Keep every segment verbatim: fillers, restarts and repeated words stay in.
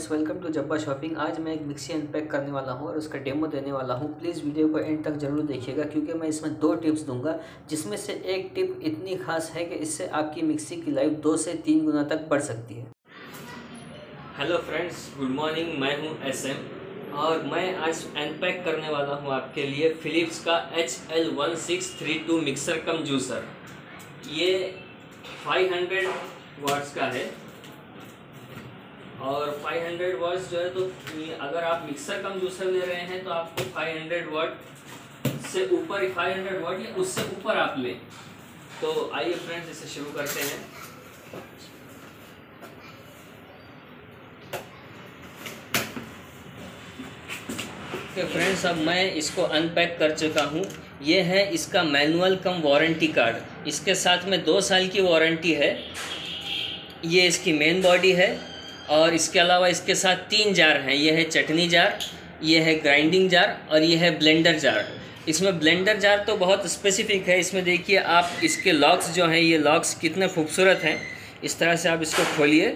Friends, welcome to Jabba shopping. आज मैं एक मिक्सी अनपैक करने वाला हूं और उसका डेमो देने वाला हूं। प्लीज़ वीडियो को एंड तक जरूर देखिएगा क्योंकि मैं इसमें दो टिप्स दूंगा, जिसमें से एक टिप इतनी खास है कि इससे आपकी मिक्सी की लाइफ दो से तीन गुना तक बढ़ सकती है। Hello friends, good morning. मैं हूं एस एम और मैं आज अनपैक करने वाला हूं आपके लिए फिलिप्स का H L one six three two mixer cum juicer. ये फाइव हंड्रेड वाट्स का है और फाइव हंड्रेड वाट्स जो है, तो अगर आप मिक्सर कम जूसर ले रहे हैं तो आपको फाइव हंड्रेड वाट से ऊपर, फाइव हंड्रेड वाट या उससे ऊपर आप लें। तो आइए फ्रेंड्स, इसे शुरू करते हैं। तो फ्रेंड्स, अब मैं इसको अनपैक कर चुका हूँ। ये है इसका मैनुअल कम वारंटी कार्ड। इसके साथ में दो साल की वारंटी है। ये इसकी मेन बॉडी है और इसके अलावा इसके साथ तीन जार हैं। ये है चटनी जार, ये है ग्राइंडिंग जार और ये है ब्लेंडर जार। इसमें ब्लेंडर जार तो बहुत स्पेसिफिक है। इसमें देखिए आप, इसके लॉक्स जो हैं, ये लॉक्स कितने खूबसूरत हैं। इस तरह से आप इसको खोलिए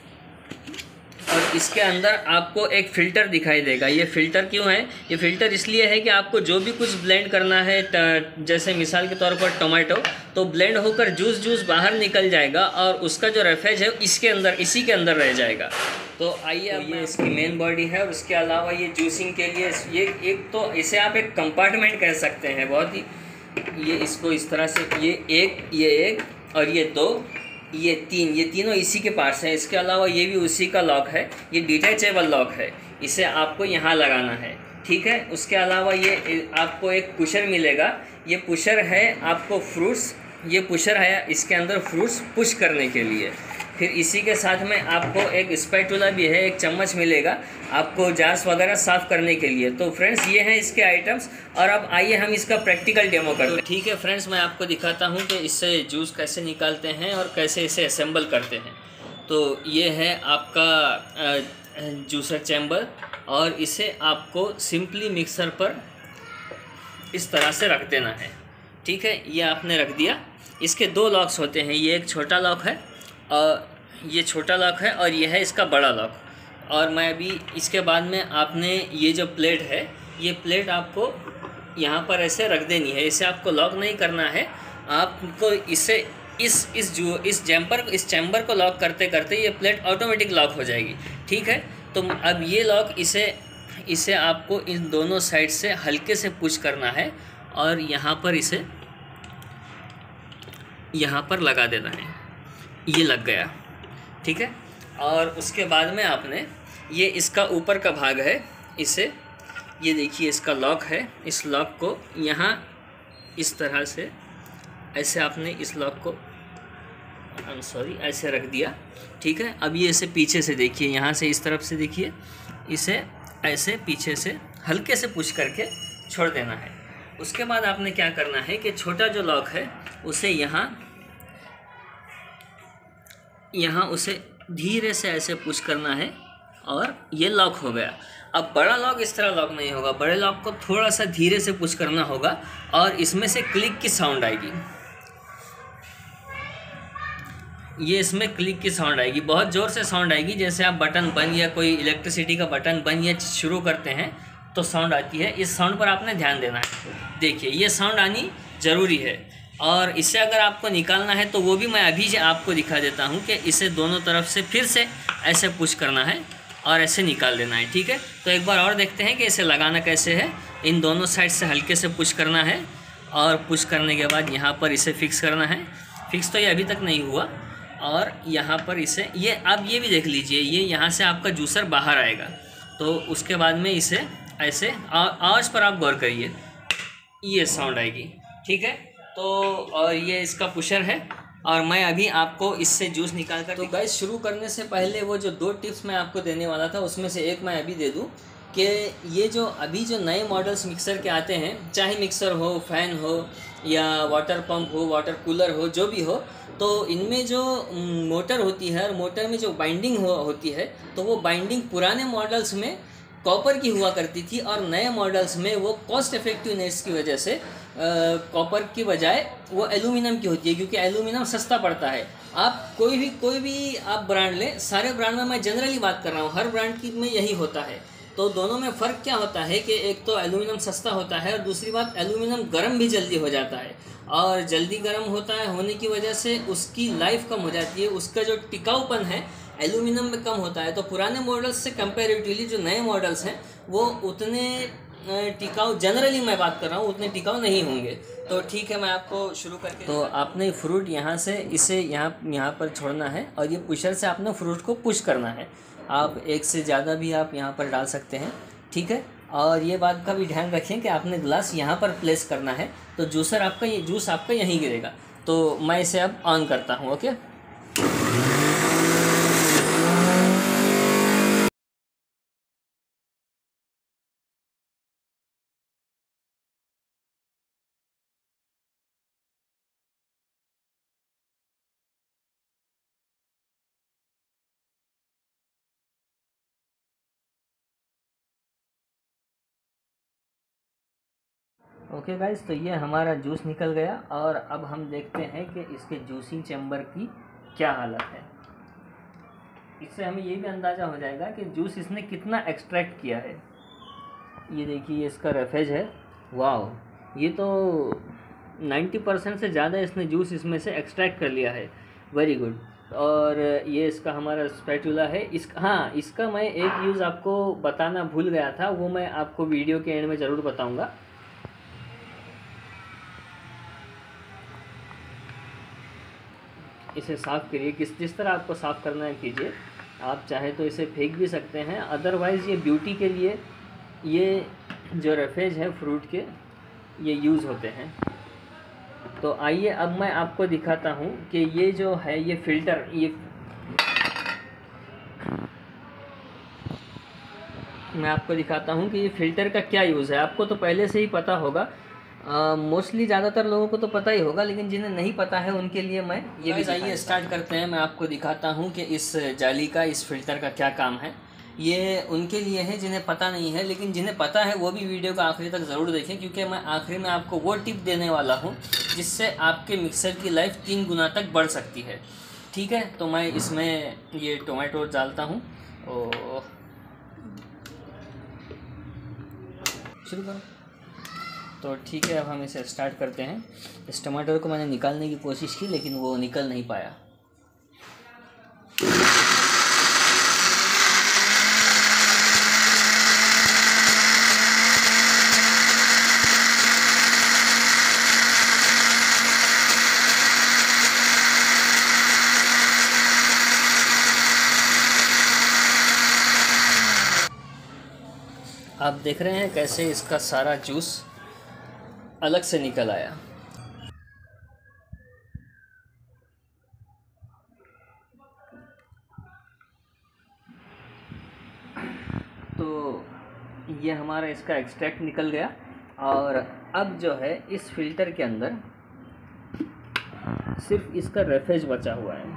और इसके अंदर आपको एक फ़िल्टर दिखाई देगा। ये फ़िल्टर क्यों है? ये फ़िल्टर इसलिए है कि आपको जो भी कुछ ब्लेंड करना है, जैसे मिसाल के तौर पर टोमेटो, तो ब्लेंड होकर जूस जूस बाहर निकल जाएगा और उसका जो रेफेज है इसके अंदर, इसी के अंदर रह जाएगा। तो आइए, अब ये इसकी मेन बॉडी है और उसके अलावा ये जूसिंग के लिए ये एक, तो इसे आप एक कंपार्टमेंट कह सकते हैं। बहुत ही, ये इसको इस तरह से, ये एक, ये एक और ये दो, ये तीन, ये तीनों इसी के पास हैं। इसके अलावा ये भी उसी का लॉक है। ये डिटैचेबल लॉक है, इसे आपको यहाँ लगाना है, ठीक है। उसके अलावा ये आपको एक पुशर मिलेगा। ये पुशर है आपको फ्रूट्स, ये पुशर है इसके अंदर फ्रूट्स पुश करने के लिए। फिर इसी के साथ में आपको एक स्पैटुला भी है, एक चम्मच मिलेगा आपको जार्स वगैरह साफ़ करने के लिए। तो फ्रेंड्स, ये हैं इसके आइटम्स। और अब आइए हम इसका प्रैक्टिकल डेमो करते हैं। ठीक है फ्रेंड्स, मैं आपको दिखाता हूँ कि इससे जूस कैसे निकालते हैं और कैसे इसे असेंबल करते हैं। तो ये है आपका जूसर चैम्बर और इसे आपको सिंपली मिक्सर पर इस तरह से रख देना है, ठीक है। ये आपने रख दिया। इसके दो लॉक्स होते हैं, ये एक छोटा लॉक है और ये छोटा लॉक है और ये है इसका बड़ा लॉक। और मैं अभी इसके बाद में आपने ये जो प्लेट है, ये प्लेट आपको यहाँ पर ऐसे रख देनी है। इसे आपको लॉक नहीं करना है, आपको इसे इस इस जो इस जैम्पर इस चैम्बर को लॉक करते करते ये प्लेट ऑटोमेटिक लॉक हो जाएगी, ठीक है। तो अब ये लॉक, इसे इसे आपको इन दोनों साइड से हल्के से पुश करना है और यहाँ पर इसे यहाँ पर लगा देना है। ये लग गया, ठीक है। और उसके बाद में आपने ये इसका ऊपर का भाग है, इसे, ये देखिए इसका लॉक है। इस लॉक को यहाँ इस तरह से ऐसे आपने इस लॉक को, आई एम सॉरी, ऐसे रख दिया, ठीक है। अब ये इसे पीछे से देखिए, यहाँ से इस तरफ से देखिए, इसे ऐसे पीछे से हल्के से पुश करके छोड़ देना है। उसके बाद आपने क्या करना है कि छोटा जो लॉक है उसे यहाँ यहाँ उसे धीरे से ऐसे पुश करना है और ये लॉक हो गया। अब बड़ा लॉक इस तरह लॉक नहीं होगा, बड़े लॉक को थोड़ा सा धीरे से पुश करना होगा और इसमें से क्लिक की साउंड आएगी। ये इसमें क्लिक की साउंड आएगी, बहुत ज़ोर से साउंड आएगी। जैसे आप बटन बंद या कोई इलेक्ट्रिसिटी का बटन बंद या शुरू करते हैं तो साउंड आती है। इस साउंड पर आपने ध्यान देना है। देखिए, ये साउंड आनी ज़रूरी है। और इससे अगर आपको निकालना है तो वो भी मैं अभी आपको दिखा देता हूँ कि इसे दोनों तरफ से फिर से ऐसे पुश करना है और ऐसे निकाल देना है, ठीक है। तो एक बार और देखते हैं कि इसे लगाना कैसे है। इन दोनों साइड से हल्के से पुश करना है और पुश करने के बाद यहाँ पर इसे फिक्स करना है। फिक्स तो ये अभी तक नहीं हुआ। और यहाँ पर इसे, ये अब ये भी देख लीजिए, ये यहाँ से आपका जूसर बाहर आएगा। तो उसके बाद में इसे ऐसे, आवाज़ पर आप गौर करिए, ये साउंड आएगी, ठीक है। तो और ये इसका पुशर है और मैं अभी आपको इससे जूस निकाल कर, तो गाइस, शुरू करने से पहले वो जो दो टिप्स मैं आपको देने वाला था उसमें से एक मैं अभी दे दूं कि ये जो अभी जो नए मॉडल्स मिक्सर के आते हैं, चाहे मिक्सर हो, फ़ैन हो या वाटर पंप हो, वाटर कूलर हो, जो भी हो, तो इनमें जो मोटर होती है और मोटर में जो बाइंडिंग हो होती है, तो वो बाइंडिंग पुराने मॉडल्स में कॉपर की हुआ करती थी और नए मॉडल्स में वो कॉस्ट इफेक्टिवनेस की वजह से कॉपर की बजाय वो एल्यूमिनियम की होती है, क्योंकि एल्यूमिनियम सस्ता पड़ता है। आप कोई भी कोई भी आप ब्रांड लें, सारे ब्रांड में मैं जनरली बात कर रहा हूँ, हर ब्रांड की में यही होता है। तो दोनों में फ़र्क क्या होता है कि एक तो एल्यूमिनियम सस्ता होता है और दूसरी बात एल्यूमिनियम गर्म भी जल्दी हो जाता है, और जल्दी गर्म होता है होने की वजह से उसकी लाइफ कम हो जाती है, उसका जो टिकाऊपन है एल्यूमिनियम में कम होता है। तो पुराने मॉडल्स से कंपैरेटिवली जो नए मॉडल्स हैं वो उतने टिकाऊ, जनरली मैं बात कर रहा हूँ, उतने टिकाऊ नहीं होंगे। तो ठीक है, मैं आपको शुरू करके, तो आपने फ्रूट यहाँ से इसे यहाँ यहाँ पर छोड़ना है और ये पुशर से आपने फ्रूट को पुश करना है। आप एक से ज़्यादा भी आप यहाँ पर डाल सकते हैं, ठीक है। और ये बात का भी ध्यान रखें कि आपने ग्लास यहाँ पर प्लेस करना है, तो जूसर आपका ये जूस आपका यहीं गिरेगा। तो मैं इसे अब ऑन करता हूँ, ओके। ओके गाइस, तो ये हमारा जूस निकल गया और अब हम देखते हैं कि इसके जूसिंग चैम्बर की क्या हालत है। इससे हमें ये भी अंदाज़ा हो जाएगा कि जूस इसने कितना एक्सट्रैक्ट किया है। ये देखिए, ये इसका रफेज है, वाह, ये तो नब्बे परसेंट से ज़्यादा इसने जूस इसमें से एक्सट्रैक्ट कर लिया है, वेरी गुड। और ये इसका हमारा स्पैटुला है। इस हाँ इसका मैं एक यूज़ आपको बताना भूल गया था, वो मैं आपको वीडियो के एंड में ज़रूर बताऊँगा। इसे साफ़ करिए, किस जिस तरह आपको साफ़ करना है कीजिए। आप चाहे तो इसे फेंक भी सकते हैं, अदरवाइज़ ये ब्यूटी के लिए ये जो रफेज है फ्रूट के ये यूज़ होते हैं। तो आइए अब मैं आपको दिखाता हूँ कि ये जो है ये फ़िल्टर, ये मैं आपको दिखाता हूँ कि ये फ़िल्टर का क्या यूज़ है। आपको तो पहले से ही पता होगा, मोस्टली uh, ज़्यादातर लोगों को तो पता ही होगा, लेकिन जिन्हें नहीं पता है उनके लिए मैं ये भी, आइए स्टार्ट करते हैं। मैं आपको दिखाता हूं कि इस जाली का, इस फिल्टर का क्या काम है। ये उनके लिए है जिन्हें पता नहीं है, लेकिन जिन्हें पता है वो भी वीडियो का आखिरी तक ज़रूर देखें, क्योंकि मैं आखिरी में आपको वो टिप देने वाला हूँ जिससे आपके मिक्सर की लाइफ तीन गुना तक बढ़ सकती है, ठीक है। तो मैं इसमें ये टोमेटो डालता हूँ और शुरू करो। तो ठीक है, अब हम इसे स्टार्ट करते हैं। इस टमाटर को मैंने निकालने की कोशिश की लेकिन वो निकल नहीं पाया। आप देख रहे हैं कैसे इसका सारा जूस अलग से निकल आया। तो ये हमारा इसका एक्सट्रैक्ट निकल गया और अब जो है इस फिल्टर के अंदर सिर्फ इसका रफेज बचा हुआ है,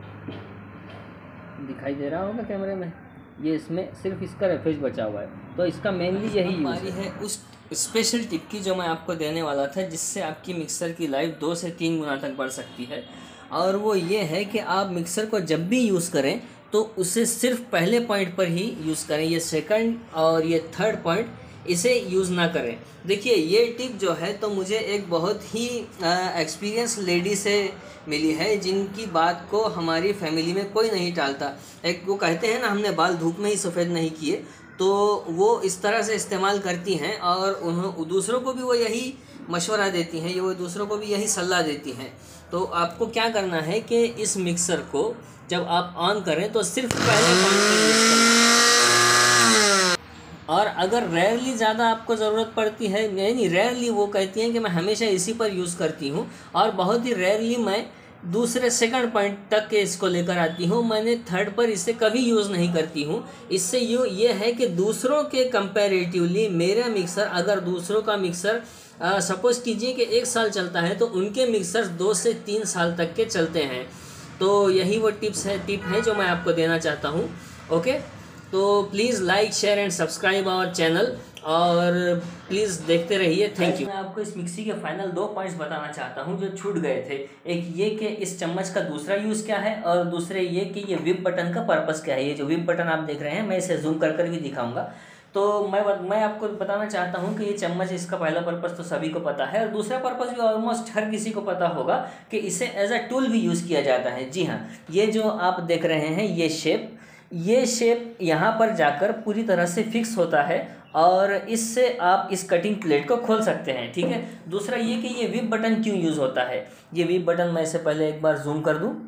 दिखाई दे रहा होगा कैमरे में, ये इसमें सिर्फ इसका रफेज बचा हुआ है। तो इसका मेनली यही यूज़ है उस स्पेशल टिप की जो मैं आपको देने वाला था, जिससे आपकी मिक्सर की लाइफ दो से तीन गुना तक बढ़ सकती है। और वो ये है कि आप मिक्सर को जब भी यूज़ करें तो उसे सिर्फ पहले पॉइंट पर ही यूज़ करें, ये सेकंड और ये थर्ड पॉइंट इसे यूज़ ना करें। देखिए ये टिप जो है तो मुझे एक बहुत ही एक्सपीरियंस लेडी से मिली है, जिनकी बात को हमारी फैमिली में कोई नहीं टालता। एक वो कहते हैं ना, हमने बाल धूप में ही सफ़ेद नहीं किए, तो वो इस तरह से इस्तेमाल करती हैं और उन्हों दूसरों को भी वो यही मशवरा देती हैं, ये वो दूसरों को भी यही सलाह देती हैं। तो आपको क्या करना है कि इस मिक्सर को जब आप ऑन करें तो सिर्फ पहले पॉइंट पर यूज़ करें। और अगर रेयरली ज़्यादा आपको ज़रूरत पड़ती है, नहीं रेयरली, वो कहती हैं कि मैं हमेशा इसी पर यूज़ करती हूँ और बहुत ही रेयरली मैं दूसरे सेकंड पॉइंट तक के इसको लेकर आती हूँ, मैंने थर्ड पर इसे कभी यूज़ नहीं करती हूँ। इससे यूँ ये है कि दूसरों के कंपैरेटिवली मेरा मिक्सर, अगर दूसरों का मिक्सर सपोज़ कीजिए कि एक साल चलता है तो उनके मिक्सर दो से तीन साल तक के चलते हैं। तो यही वो टिप्स है टिप है जो मैं आपको देना चाहता हूँ। ओके, तो please like share and subscribe our channel और प्लीज़ देखते रहिए। Thank you. मैं आपको इस मिक्सी के फाइनल दो पॉइंट्स बताना चाहता हूँ जो छूट गए थे। एक ये कि इस चम्मच का दूसरा यूज़ क्या है, और दूसरे ये कि ये विप बटन का पर्पस क्या है। ये जो विप बटन आप देख रहे हैं, मैं इसे जूम कर कर भी दिखाऊंगा। तो मैं मैं आपको बताना चाहता हूँ कि ये चम्मच, इसका पहला पर्पस तो सभी को पता है, और दूसरा पर्पस भी ऑलमोस्ट हर किसी को पता होगा कि इसे एज अ टूल भी यूज़ किया जाता है। जी हाँ, ये जो आप देख रहे हैं ये शेप, ये शेप यहाँ पर जाकर पूरी तरह से फिक्स होता है, और इससे आप इस कटिंग प्लेट को खोल सकते हैं। ठीक है। दूसरा ये कि ये विप बटन क्यों यूज़ होता है। ये विप बटन मैं इसे पहले एक बार जूम कर दूँ।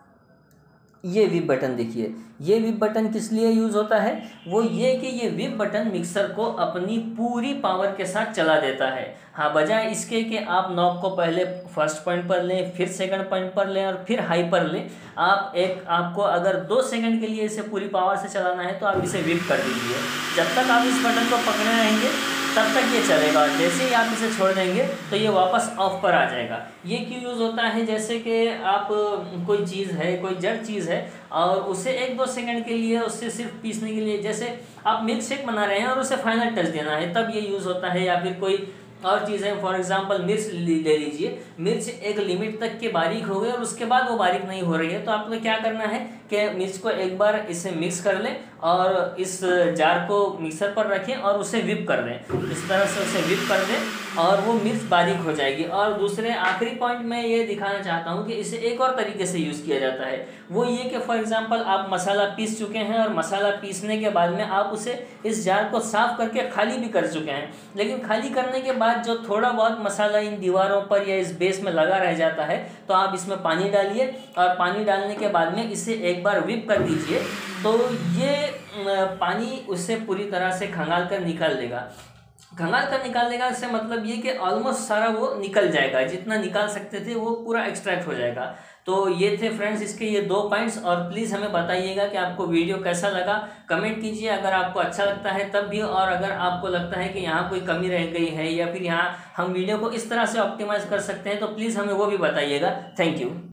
ये विप बटन देखिए, ये विप बटन किस लिए यूज़ होता है। वो ये कि ये विप बटन मिक्सर को अपनी पूरी पावर के साथ चला देता है। हाँ, बजाय इसके कि आप नॉब को पहले फर्स्ट पॉइंट पर लें, फिर सेकंड पॉइंट पर लें और फिर हाई पर लें, आप एक आपको अगर दो सेकंड के लिए इसे पूरी पावर से चलाना है तो आप इसे विप कर दीजिए। जब तक आप इस बटन को पकड़े रहेंगे तब तक ये चलेगा, और जैसे ही आप इसे छोड़ देंगे तो ये वापस ऑफ पर आ जाएगा। ये क्यों यूज़ होता है, जैसे कि आप कोई चीज़ है, कोई जड़ चीज़ है, और उसे एक दो सेकंड के लिए उससे सिर्फ पीसने के लिए, जैसे आप मिल्क शेक बना रहे हैं और उसे फाइनल टच देना है, तब ये यूज़ होता है। या फिर कोई और चीज़ है, फॉर एग्जांपल मिर्च ले लीजिए, मिर्च एक लिमिट तक के बारीक हो गई और उसके बाद वो बारीक नहीं हो रही है, तो आपको क्या करना है कि मिर्च को एक बार इसे मिक्स कर लें और इस जार को मिक्सर पर रखें और उसे विप कर दें। इस तरह से उसे विप कर दें और वो मिर्च बारीक हो जाएगी। और दूसरे आखिरी पॉइंट मैं ये दिखाना चाहता हूँ कि इसे एक और तरीके से यूज़ किया जाता है। वो ये कि फॉर एग्जांपल आप मसाला पीस चुके हैं और मसाला पीसने के बाद में आप उसे इस जार को साफ़ करके खाली भी कर चुके हैं, लेकिन खाली करने के बाद जो थोड़ा बहुत मसाला इन दीवारों पर या इस बेस में लगा रह जाता है, तो आप इसमें पानी डालिए और पानी डालने के बाद में इसे एक बार विप कर दीजिए, तो ये पानी उससे पूरी तरह से खंगाल कर निकाल देगा। खंगाल कर निकाल देगा इससे मतलब ये कि ऑलमोस्ट सारा वो निकल जाएगा, जितना निकाल सकते थे वो पूरा एक्सट्रैक्ट हो जाएगा। तो ये थे फ्रेंड्स इसके ये दो पॉइंट्स, और प्लीज़ हमें बताइएगा कि आपको वीडियो कैसा लगा। कमेंट कीजिए अगर आपको अच्छा लगता है तब भी, और अगर आपको लगता है कि यहाँ कोई कमी रह गई है या फिर यहाँ हम वीडियो को इस तरह से ऑप्टिमाइज़ कर सकते हैं तो प्लीज़ हमें वो भी बताइएगा। Thank you.